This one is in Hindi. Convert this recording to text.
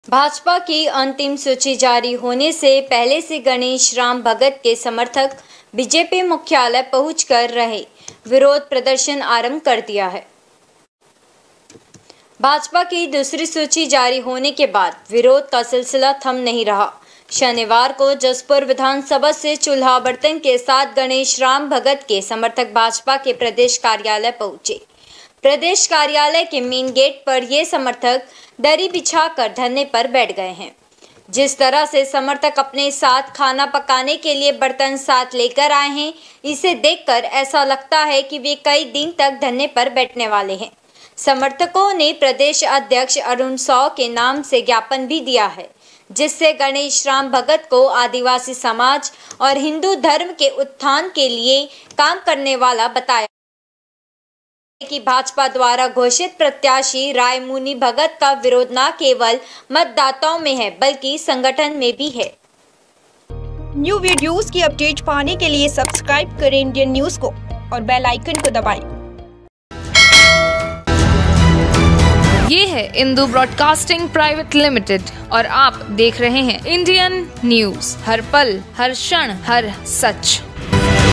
भाजपा की अंतिम सूची जारी होने से पहले से गणेश राम भगत के समर्थक बीजेपी मुख्यालय पहुंचकर रहे विरोध प्रदर्शन आरंभ कर दिया है। भाजपा की दूसरी सूची जारी होने के बाद विरोध का सिलसिला थम नहीं रहा। शनिवार को जसपुर विधानसभा से चूल्हा बर्तन के साथ गणेश राम भगत के समर्थक भाजपा के प्रदेश कार्यालय पहुंचे। प्रदेश कार्यालय के मेन गेट पर ये समर्थक दरी बिछाकर धरने पर बैठ गए हैं। जिस तरह से समर्थक अपने साथ खाना पकाने के लिए बर्तन साथ लेकर आए हैं, इसे देखकर ऐसा लगता है कि वे कई दिन तक धरने पर बैठने वाले हैं। समर्थकों ने प्रदेश अध्यक्ष अरुण साव के नाम से ज्ञापन भी दिया है, जिससे गणेश राम भगत को आदिवासी समाज और हिंदू धर्म के उत्थान के लिए काम करने वाला बताया कि भाजपा द्वारा घोषित प्रत्याशी रायमुनि भगत का विरोध न केवल मतदाताओं में है बल्कि संगठन में भी है। न्यू वीडियोस की अपडेट पाने के लिए सब्सक्राइब करें इंडियन न्यूज को और बेल आइकन को दबाएं। ये है इंदू ब्रॉडकास्टिंग प्राइवेट लिमिटेड और आप देख रहे हैं इंडियन न्यूज, हर पल हर क्षण हर सच।